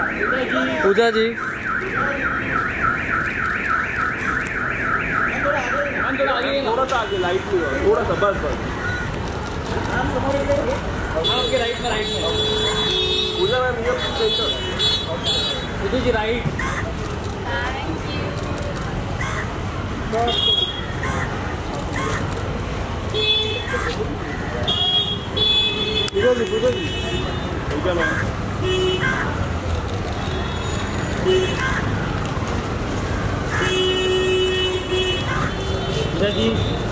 पूजा जी थोड़ा सा आगे लाइट भी हो, थोड़ा सा बस बस राइट में पूजा मैम ये पूजा जी राइट। पूजा जी पूजा जी पूजा मैम पूजा जी